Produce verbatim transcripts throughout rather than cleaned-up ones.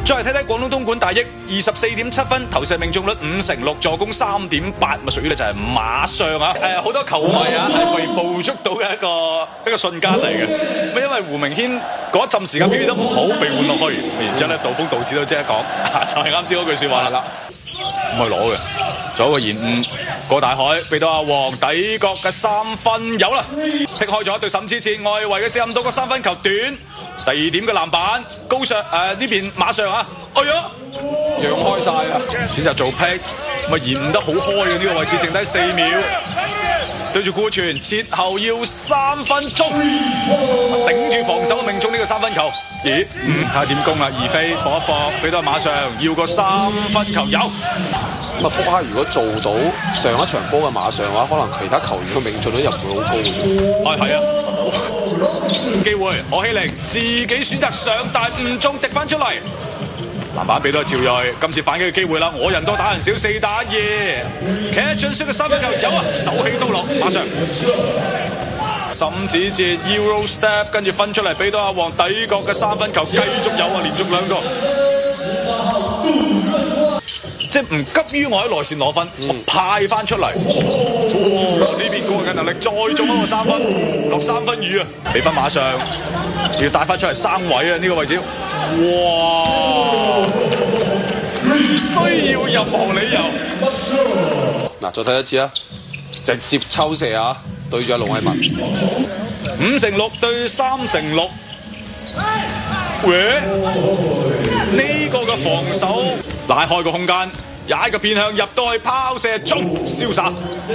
再嚟睇睇廣東東莞大益，二十四點七分，投射命中率五成六，助攻三點八，咪屬於咧就係MarShon啊！誒，好多球迷啊係未捕捉到嘅一個一個瞬間嚟嘅。咁因為胡明軒嗰一陣時間表現得唔好，被換落去，然之後咧杜鋒導致都即刻講，就係啱先嗰句説話啦。咁去攞嘅，做一個延誤，過大海，俾到阿黃底角嘅三分有啦，劈開咗一對沈之切，外圍嘅射入到個三分球短。第二點嘅籃板，高上誒呢邊MarShon啊，哎呀， 讓開晒啦， 選擇做劈，咪延誤得好開嘅呢個位置，剩低四秒，對住顧全，切後要三分鐘，頂住防守命中呢個三分球，咦，嗯，睇下點攻啦，二飛搏一搏，俾到MarShon，要個三分球有。 咁啊，福克如果做到上一場波嘅MarShon嘅話，可能其他球員嘅命中率又唔會好高嘅。 啊，係啊。機會，何希凌自己選擇上，但唔中，滴翻出嚟。籃板俾到趙睿，今次反擊嘅機會啦！我人多打人少，四打二。企喺進出嘅三分球有啊，手起刀落MarShon。沈子哲 Euro Step， 跟住分出嚟俾到阿黃底角嘅三分球，繼續有啊，連續兩個。即係唔急於我喺內線攞分，嗯、我派翻出嚟。哇！呢邊個人能力再中一個三分，落三分雨啊！俾翻MarShon，要帶翻出嚟三位啊！呢、這個位置，哇！唔需要任何理由。 嗱，再睇一次啊！直接抽射啊，對住阿龍偉文， 五成六對三成六。喂，呢、這個嘅防守拉開個空間。踩個變向入到去拋射中，瀟灑，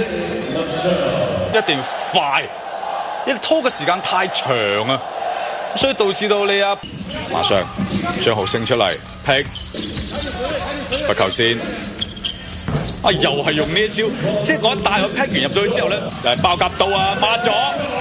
一定快，一拖嘅時間太長啊，所以導致到你啊MarShon將號升出嚟劈罰球線，啊又係用呢一招，即係我一帶佢劈完入到去之後咧，又係爆夾到啊抹咗，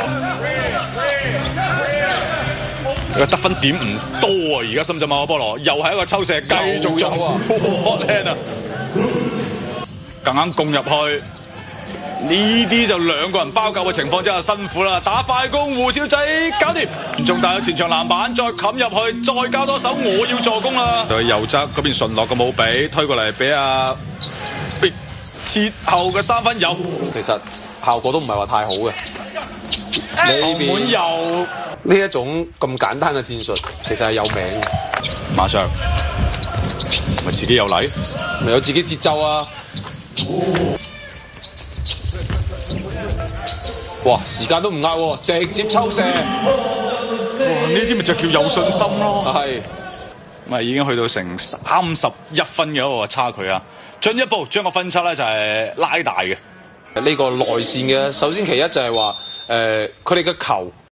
個得分點唔多啊，而家深圳馬可波羅又係一個抽射繼續做啊，好靚啊！夾硬攻入去，呢啲就兩個人包夾嘅情況之下辛苦啦。打快攻，胡超仔搞掂，仲帶有前場籃板，再冚入去，再交多手，我要助攻啦。去右側嗰邊順落個冇俾，推過嚟俾阿切後嘅三分有， 其實效果都唔係話太好嘅。 後門又呢一種咁簡單嘅戰術，其實係有名嘅。 MarShon咪自己有禮， 咪有自己節奏啊！哇，時間都唔壓喎，直接抽射。哇， 呢啲咪就叫有信心咯。係，咪已經去到成三十一分嘅一個差距啊！進一步將個分差咧就係拉大嘅。 呢個內線嘅，首先其一就係話，誒、呃，佢哋嘅球。